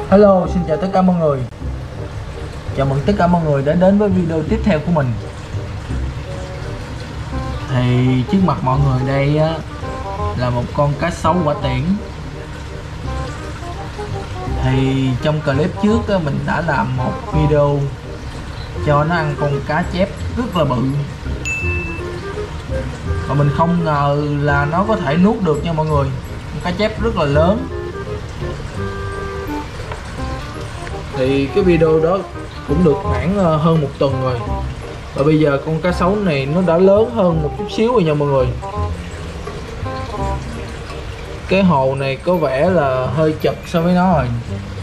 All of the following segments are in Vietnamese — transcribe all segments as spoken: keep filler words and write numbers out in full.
Hello, xin chào tất cả mọi người. Chào mừng tất cả mọi người đã đến với video tiếp theo của mình. Thì trước mặt mọi người đây á, là một con cá sấu quả tiễn. Thì trong clip trước á, mình đã làm một video cho nó ăn con cá chép rất là bự. Và mình không ngờ là nó có thể nuốt được nha mọi người. Con cá chép rất là lớn. Thì cái video đó cũng được khoảng hơn một tuần rồi. Và bây giờ con cá sấu này nó đã lớn hơn một chút xíu rồi nha mọi người. Cái hồ này có vẻ là hơi chật so với nó rồi.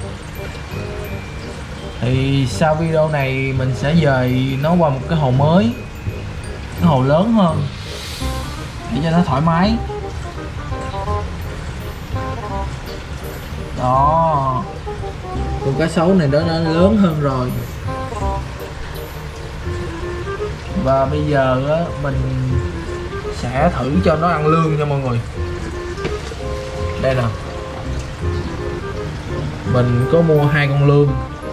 Thì sau video này mình sẽ dời nó qua một cái hồ mới, cái hồ lớn hơn, để cho nó thoải mái. Đó, con cá sấu này đó nó lớn hơn rồi. Và bây giờ á, mình sẽ thử cho nó ăn lương nha mọi người. Đây nè, mình có mua hai con lương.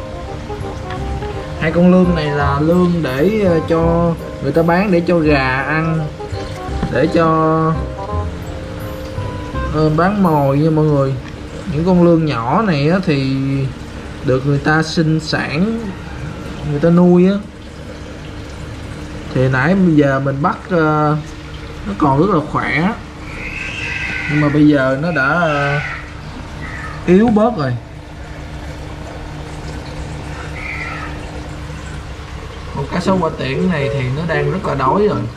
Hai con lương này là lương để cho người ta bán để cho gà ăn, để cho uh, bán mồi nha mọi người. Những con lương nhỏ này á, thì được người ta sinh sản, người ta nuôi á. Thì nãy bây giờ mình bắt uh, nó còn rất là khỏe, nhưng mà bây giờ nó đã uh, yếu bớt rồi. Con cá sấu quả tiễn này thì nó đang rất là đói rồi.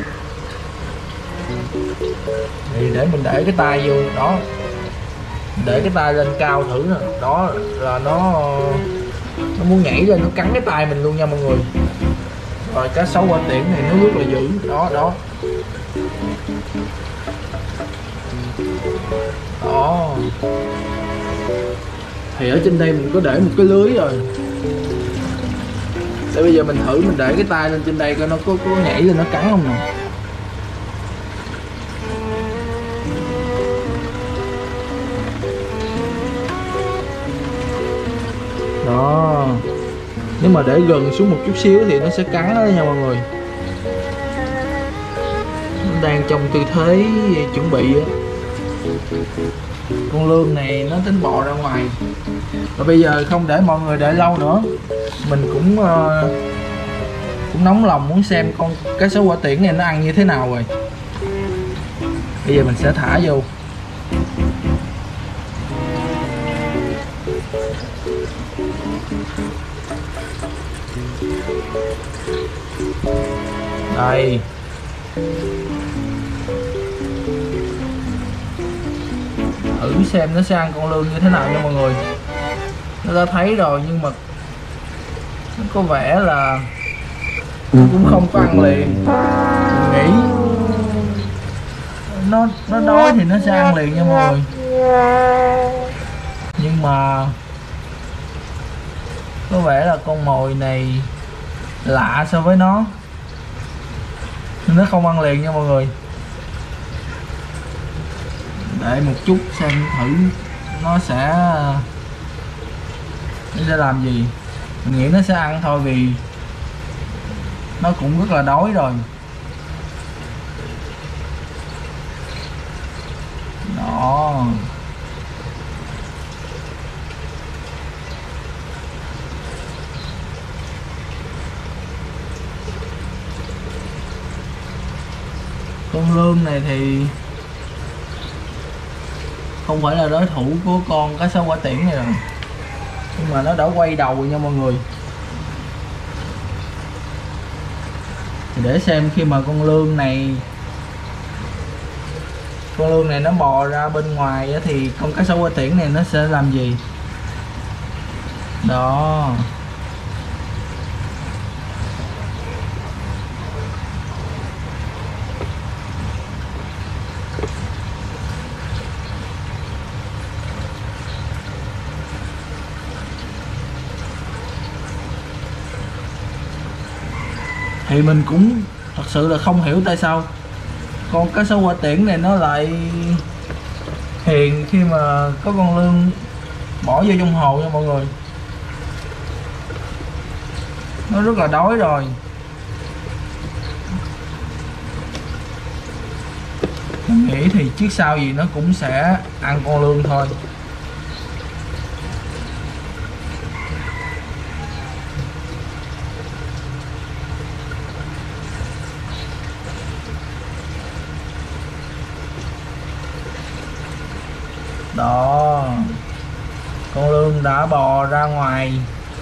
Thì để mình để cái tay vô đó, để cái tay lên cao thử nè. Đó là nó nó muốn nhảy lên, nó cắn cái tay mình luôn nha mọi người. Rồi cá sấu quả tiễn này nó rất là dữ. Đó đó đó. Thì ở trên đây mình có để một cái lưới rồi. Để bây giờ mình thử mình để cái tay lên trên đây coi nó có, có nhảy lên nó cắn không nè. Đó, nếu mà để gần xuống một chút xíu thì nó sẽ cắn đó nha mọi người. Nó đang trong tư thế chuẩn bị á. Con lương này nó tính bò ra ngoài. Và bây giờ không để mọi người đợi lâu nữa, mình cũng uh, cũng nóng lòng muốn xem con cá sấu quả tiễn này nó ăn như thế nào rồi. Bây giờ mình sẽ thả vô. Đây, thử xem nó sẽ ăn con lương như thế nào nha mọi người. Nó đã thấy rồi nhưng mà nó có vẻ là cũng không có ăn liền. Mình nghĩ nó nó đói thì nó sẽ ăn liền nha mọi người. Nhưng mà có vẻ là con mồi này lạ so với nó, nó không ăn liền nha mọi người. Để một chút xem thử nó sẽ nó sẽ làm gì. Mình nghĩ nó sẽ ăn thôi vì nó cũng rất là đói rồi. Đó, con lương này thì không phải là đối thủ của con cá sấu quả tiễn này rồi, nhưng mà nó đã quay đầu rồi nha mọi người. Thì để xem khi mà con lương này con lương này nó bò ra bên ngoài thì con cá sấu quả tiễn này nó sẽ làm gì. Đó, thì mình cũng thật sự là không hiểu tại sao con cá sấu quả tiễn này nó lại hiền khi mà có con lương bỏ vô trong hồ nha mọi người. Nó rất là đói rồi. Mình nghĩ thì chiếc sau gì nó cũng sẽ ăn con lươn thôi. Đó, con lươn đã bò ra ngoài,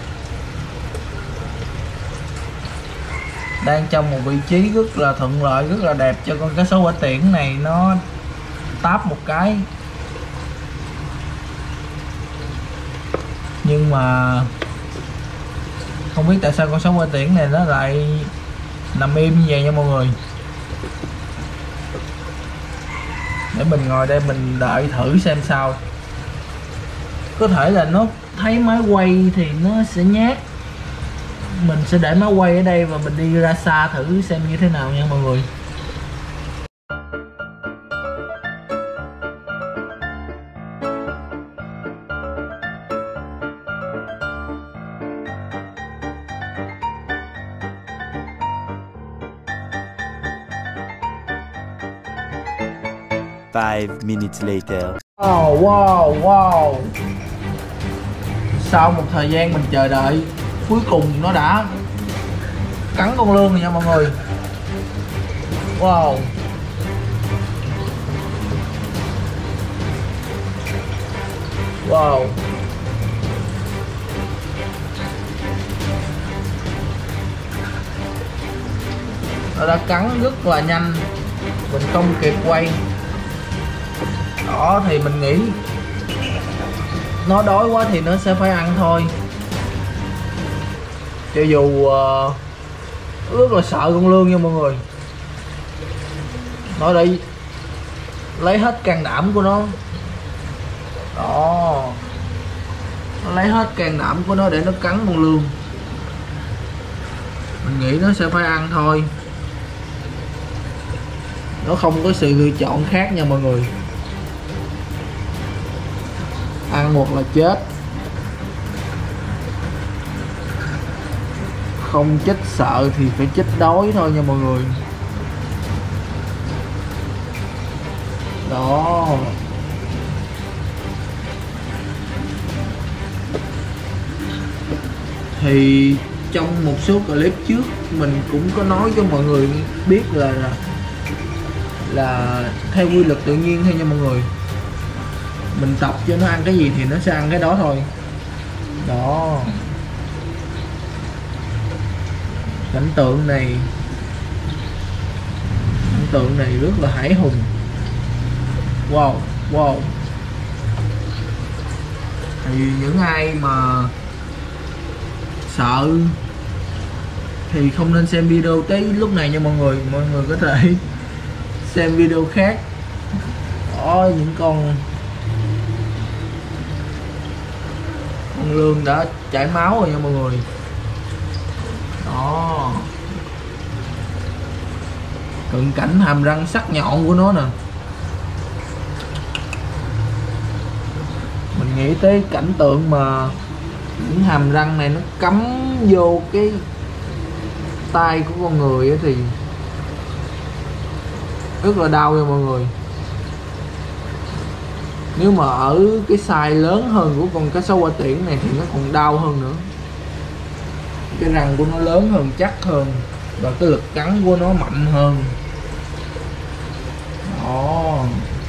đang trong một vị trí rất là thuận lợi, rất là đẹp cho con cá sấu hỏa tiễn này nó táp một cái. Nhưng mà không biết tại sao con sấu hỏa tiễn này nó lại nằm im như vậy nha mọi người. Để mình ngồi đây mình đợi thử xem sao. Có thể là nó thấy máy quay thì nó sẽ nhát. Mình sẽ để máy quay ở đây và mình đi ra xa thử xem như thế nào nha mọi người. Five minutes later. Wow, wow, wow. Sau một thời gian mình chờ đợi, cuối cùng nó đã cắn con lươn rồi nha mọi người. Wow. Wow. Nó đã cắn rất là nhanh, mình không kịp quay. Đó thì mình nghĩ nó đói quá thì nó sẽ phải ăn thôi. Cho dù uh, rất là sợ con lươn nha mọi người. Nó đã lấy hết can đảm của nó. Đó, nó lấy hết can đảm của nó để nó cắn con lươn. Mình nghĩ nó sẽ phải ăn thôi. Nó không có sự lựa chọn khác nha mọi người. Ăn một là chết, không chết sợ thì phải chết đói thôi nha mọi người. Đó, thì trong một số clip trước mình cũng có nói cho mọi người biết là là, là theo quy luật tự nhiên thôi nha mọi người. Mình tập cho nó ăn cái gì thì nó sẽ ăn cái đó thôi. Đó, cảnh tượng này cảnh tượng này rất là hãi hùng. Wow, wow. Thì những ai mà sợ thì không nên xem video tới lúc này nha mọi người. Mọi người có thể xem video khác. Đó, những con con lươn đã chảy máu rồi nha mọi người. Đó, cận cảnh hàm răng sắc nhọn của nó nè. Mình nghĩ tới cảnh tượng mà những hàm răng này nó cắm vô cái tay của con người ấy thì rất là đau nha mọi người. Nếu mà ở cái size lớn hơn của con cá sấu hỏa tiễn này thì nó còn đau hơn nữa. Cái răng của nó lớn hơn, chắc hơn, và cái lực cắn của nó mạnh hơn. Đó,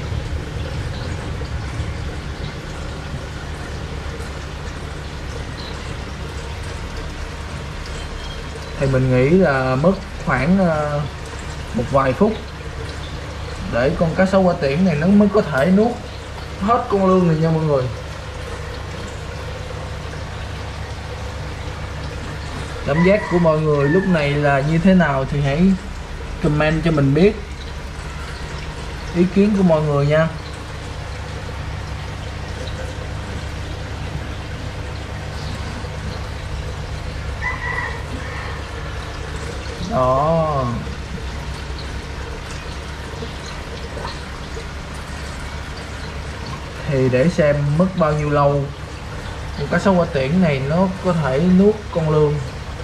thì mình nghĩ là mất khoảng một vài phút để con cá sấu hỏa tiễn này nó mới có thể nuốt hết con lươn này nha mọi người. Cảm giác của mọi người lúc này là như thế nào thì hãy comment cho mình biết ý kiến của mọi người nha. Đó, thì để xem mất bao nhiêu lâu Con cá sấu hỏa tiễn này nó có thể nuốt con lươn.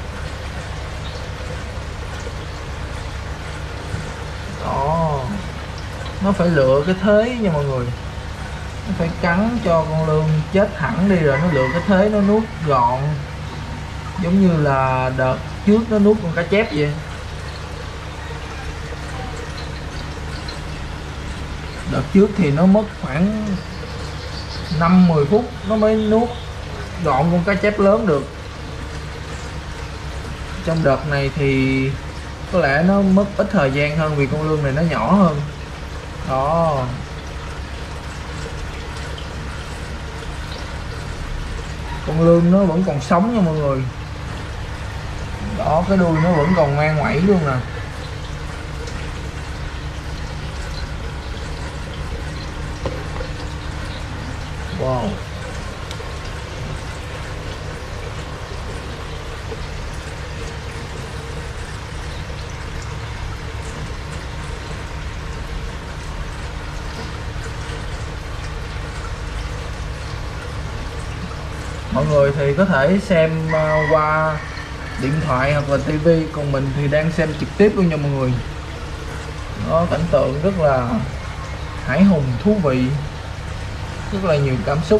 Đó, nó phải lựa cái thế nha mọi người, nó phải cắn cho con lươn chết hẳn đi rồi nó lựa cái thế nó nuốt gọn, giống như là đợt trước nó nuốt con cá chép vậy. Đợt trước thì nó mất khoảng năm mười phút nó mới nuốt gọn con cá chép lớn được. Trong đợt này thì có lẽ nó mất ít thời gian hơn vì con lươn này nó nhỏ hơn. Đó, con lươn nó vẫn còn sống nha mọi người. Đó, cái đuôi nó vẫn còn ngoan ngoãy luôn nè. Wow, mọi người thì có thể xem qua điện thoại hoặc là tivi, còn mình thì đang xem trực tiếp luôn nha mọi người. Nó cảnh tượng rất là hãi hùng, thú vị, rất là nhiều cảm xúc.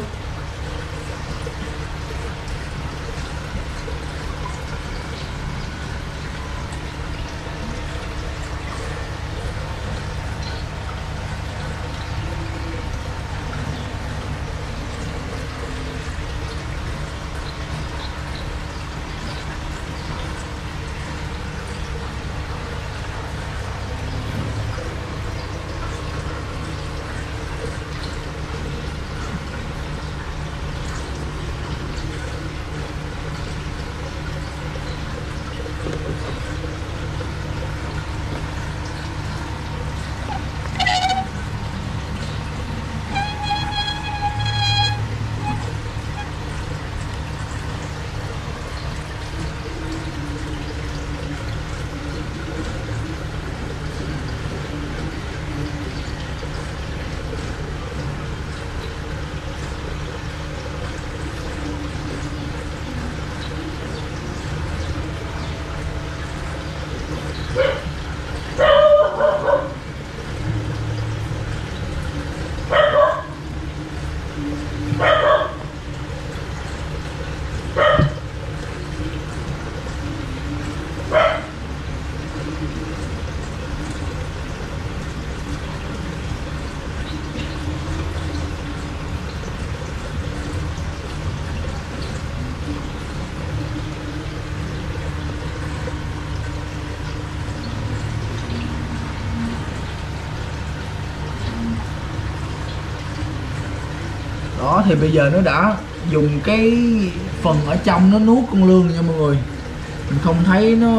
Đó, thì bây giờ nó đã dùng cái phần ở trong nó nuốt con lươn nha mọi người. Mình không thấy nó,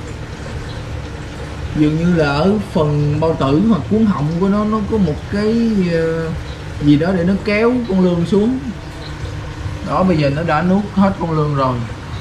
dường như là ở phần bao tử hoặc cuống họng của nó nó có một cái gì đó để nó kéo con lươn xuống. Đó, bây giờ nó đã nuốt hết con lươn rồi.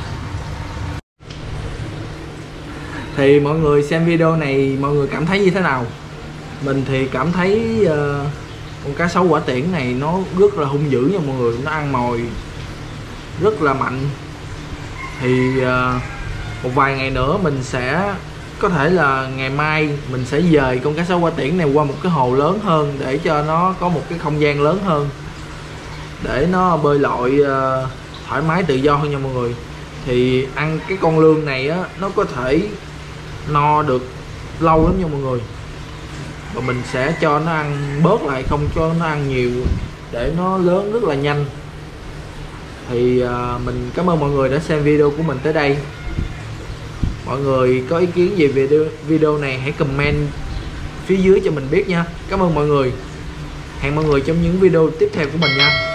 Thì mọi người xem video này mọi người cảm thấy như thế nào? Mình thì cảm thấy uh, con cá sấu hỏa tiễn này nó rất là hung dữ nha mọi người. Nó ăn mồi rất là mạnh. Thì uh, một vài ngày nữa mình sẽ, có thể là ngày mai mình sẽ dời con cá sấu hỏa tiễn này qua một cái hồ lớn hơn, để cho nó có một cái không gian lớn hơn, để nó bơi lội uh, thoải mái tự do hơn nha mọi người. Thì ăn cái con lươn này á, nó có thể no được lâu lắm nha mọi người. Và mình sẽ cho nó ăn bớt lại, không cho nó ăn nhiều, để nó lớn rất là nhanh. Thì uh, mình cảm ơn mọi người đã xem video của mình tới đây. Mọi người có ý kiến gì về video, video này hãy comment phía dưới cho mình biết nha. Cảm ơn mọi người. Hẹn mọi người trong những video tiếp theo của mình nha.